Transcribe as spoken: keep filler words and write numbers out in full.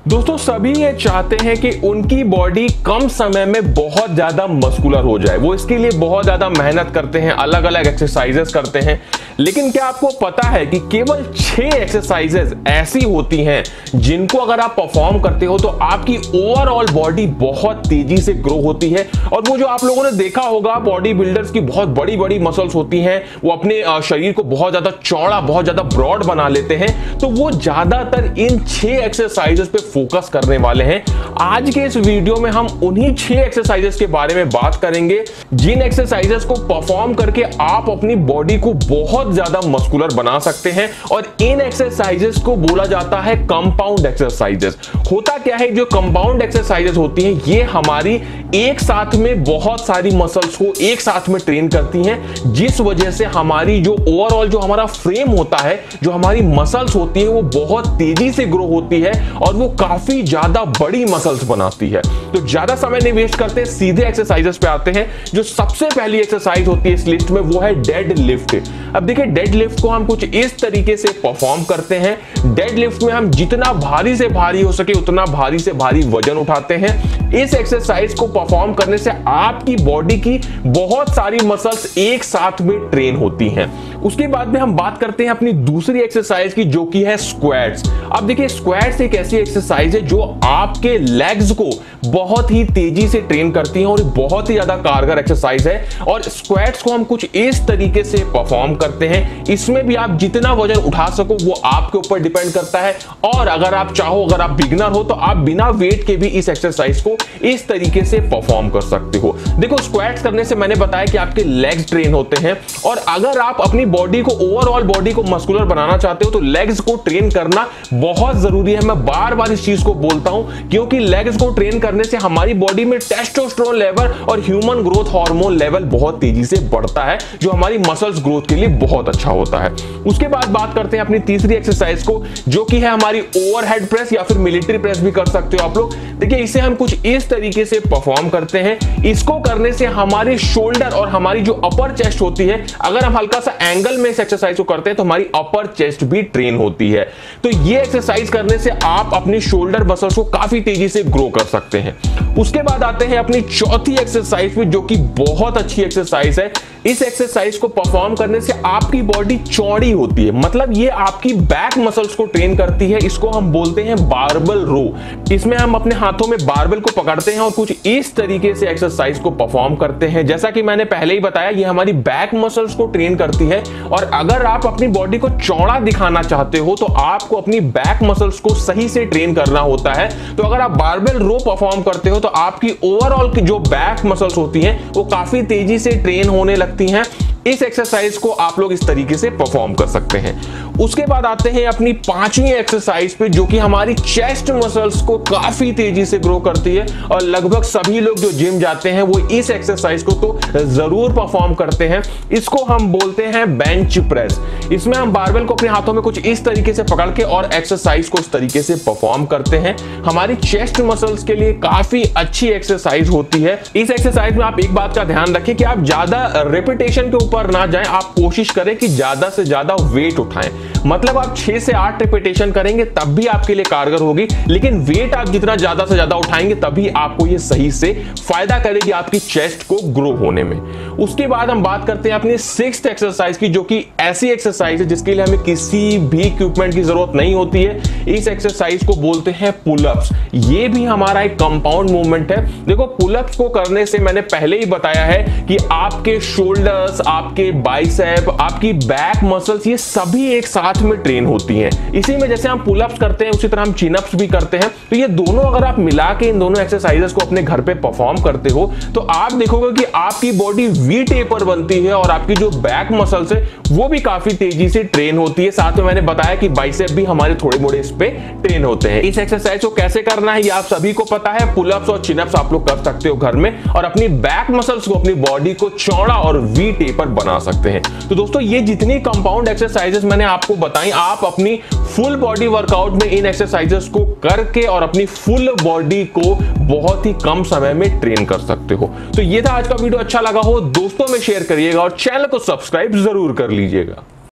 दोस्तों सभी ये चाहते हैं कि उनकी बॉडी कम समय में बहुत ज्यादा मस्कुलर हो जाए। वो इसके लिए बहुत ज्यादा मेहनत करते हैं, अलग अलग एक्सरसाइजेस करते हैं। लेकिन क्या आपको पता है कि केवल छह एक्सरसाइजेस ऐसी होती हैं जिनको अगर आप परफॉर्म करते हो तो आपकी ओवरऑल बॉडी बहुत तेजी से ग्रो होती है। और वो जो आप लोगों ने देखा होगा बॉडी बिल्डर्स की बहुत बड़ी बड़ी मसल्स होती हैं, वो अपने शरीर को बहुत ज्यादा चौड़ा, बहुत ज्यादा ब्रॉड बना लेते हैं। तो वो ज्यादातर इन छह एक्सरसाइजेस पे फोकस करने वाले हैं। आज के इस वीडियो में हम उन्हीं छह एक्सरसाइजेस के बारे में बात करेंगे जिन एक्सरसाइजेस को परफॉर्म करके आप अपनी बॉडी को बहुत ज्यादा मस्कुलर बना सकते हैं। और इन एक्सरसाइजेस को बोला जाता है कंपाउंड एक्सरसाइजेस। होता क्या है, जो कंपाउंड एक्सरसाइजेस होती हैं ये हमारी एक साथ में बहुत सारी मसल्स को एक साथ में ट्रेन करती हैं, जिस वजह से हमारी जो ओवरऑल जो हमारा फ्रेम होता है, जो हमारी मसल्स होती है वो बहुत तेजी से ग्रो होती है और वो काफी ज्यादा बड़ी मसल्स बनाती है। तो ज्यादा समय नहीं वेस्ट करते, सीधे एक्सरसाइजेस पे आते हैं। जो सबसे पहली एक्सरसाइज होती है इस लिस्ट में वो है डेड लिफ्ट। अब देखिए डेड लिफ्ट को हम कुछ इस तरीके से परफॉर्म करते हैं। डेड लिफ्ट में हम जितना भारी से भारी हो सके उतना भारी से भारी वजन उठाते हैं। इस एक्सरसाइज को परफॉर्म करने से आपकी बॉडी की बहुत सारी मसल्स एक साथ में ट्रेन होती हैं। उसके बाद में हम बात करते हैं अपनी दूसरी एक्सरसाइज की, जो कि है स्क्वाट्स। अब देखिए स्क्वाट्स एक ऐसी एक्सरसाइज है जो आपके लेग्स को बहुत ही तेजी से ट्रेन करती है और बहुत ही ज्यादा कारगर एक्सरसाइज है। और स्क्वाट्स को हम कुछ इस तरीके से परफॉर्म करते हैं। इसमें भी आप जितना वजन उठा सको वो आपके ऊपर डिपेंड करता है। और अगर आप चाहो, अगर आप बिगिनर हो तो आप बिना वेट के भी इस एक्सरसाइज को इस तरीके से परफॉर्म कर सकते हो। देखो स्क्वाट्स करने से मैंने बताया कि आपके लेग्स ट्रेन होते हैं। और अगर आप अपनी बॉडी को, ओवरऑल बॉडी को मस्कुलर बनाना चाहते हो तो लेग्स को ट्रेन करना बहुत जरूरी है। मैं बार बार इस चीज को बोलता हूं क्योंकि लेग्स को ट्रेन करने से हमारी बॉडी में टेस्टोस्टेरोन लेवल और ह्यूमन ग्रोथ हार्मोन लेवल बहुत तेजी से बढ़ता है, जो हमारी मसल्स ग्रोथ के लिए बहुत अच्छा होता है। उसके बाद बात करते हैं अपनी तीसरी एक्सरसाइज को, जो कि है हमारी ओवरहेड प्रेस या फिर मिलिट्री प्रेस भी कर सकते हो आप लोग। देखिए इसे हम कुछ इस तरीके से परफॉर्म करते हैं। इसको करने से हमारे शोल्डर और हमारी जो अपर चेस्ट होती है, अगर हम हल्का सा एंगल में इस एक्सरसाइज को करते हैं तो हमारी अपर चेस्ट भी ट्रेन होती है। तो ये एक्सरसाइज करने से आप अपनी शोल्डर मसल्स को काफी तेजी से ग्रो कर सकते हैं। उसके बाद आते हैं अपनी चौथी एक्सरसाइज पे, जो कि बहुत अच्छी एक्सरसाइज है। इस एक्सरसाइज को परफॉर्म करने से आपकी बॉडी चौड़ी होती है, मतलब ये आपकी बैक मसल्स को ट्रेन करती है। इसको हम बोलते हैं बारबल रो। इसमें हम अपने हाथों में बारबल को पकड़ते हैं और कुछ इस तरीके से एक्सरसाइज को परफॉर्म करते हैं। जैसा कि मैंने पहले ही बताया, ये हमारी बैक मसल्स को ट्रेन करती है। और अगर आप अपनी बॉडी को चौड़ा दिखाना चाहते हो तो आपको अपनी बैक मसल्स को सही से ट्रेन करना होता है। तो अगर आप बारबल रो परफॉर्म करते हो तो आपकी ओवरऑल की जो बैक मसल्स होती हैं वो काफी तेजी से ट्रेन होने लगती हैं। इस एक्सरसाइज को आप लोग इस तरीके से परफॉर्म कर सकते हैं। उसके बाद आते हैं अपनी पांचवी एक्सरसाइज पे, जो कि हमारी चेस्ट मसल्स को काफी तेजी से ग्रो करती है। और लगभग सभी लोग जो जिम जाते हैं वो इस एक्सरसाइज को तो जरूर परफॉर्म करते हैं। इसको हम बोलते हैं बेंच प्रेस। इसमें हम बारबेल को अपने हाथों में कुछ इस तरीके से पकड़ के और एक्सरसाइज को इस तरीके से परफॉर्म करते हैं। हमारी चेस्ट मसल्स के लिए काफी अच्छी एक्सरसाइज होती है। इस एक्सरसाइज में आप एक बात का ध्यान रखें कि आप ज्यादा रेपिटेशन के ऊपर ना जाएं, आप कोशिश करें कि ज्यादा से ज्यादा वेट उठाएं। मतलब आप छह से आठ रिपीटेशन करेंगे तब भी आपके लिए कारगर होगी, लेकिन वेट आप जितना ज्यादा से ज्यादा उठाएंगे तभी आपको ये सही से फायदा करेगी आपकी चेस्ट को ग्रो होने में। उसके बाद हम बात करते हैं अपनी सिक्स्थ एक्सरसाइज की, जो कि ऐसी एक्सरसाइज है जिसके लिए हमें किसी भी इक्विपमेंट की जरूरत नहीं होती है। इस एक्सरसाइज को बोलते हैं पुलअप्स। ये भी हमारा एक कंपाउंड मूवमेंट है। देखो पुलअप्स को करने से मैंने पहले ही बताया है कि आपके शोल्डर्स, आपके बाइसेप, आपकी बैक मसल्स, ये सभी एक साथ में ट्रेन होती हैं। इसी में जैसे हम पुलअप्स करते हैं उसी तरह हम चिनअप्स भी करते हैं। तो ये दोनों अगर आप मिला के इन दोनों एक्सरसाइजेस को अपने घर पे परफॉर्म करते हो तो आप देखोगे कि आपकी बॉडी वी टेपर बनती है और आपकी जो बैक मसल्स है वो भी काफी तेजी से ट्रेन होती है। साथ में मैंने बताया कि बाइसेप भी हमारे थोड़े मोड़े इस पे ट्रेन होते हैं। इस एक्सरसाइज को कैसे करना है ये आप सभी को पता है। पुलअप्स और चिनअप्स आप लोग कर सकते हो घर में और अपनी बैक मसल्स को, अपनी बॉडी को चौड़ा और वी टेपर बना सकते हैं। तो दोस्तों ये जितनी कंपाउंड एक्सरसाइजेस मैंने आपको बताई, आप अपनी फुल बॉडी वर्कआउट में इन एक्सरसाइजेस को करके और अपनी फुल बॉडी को बहुत ही कम समय में ट्रेन कर सकते हो। तो ये था आज का वीडियो। अच्छा लगा हो दोस्तों में शेयर करिएगा और चैनल को सब्सक्राइब जरूर कर लीजिएगा।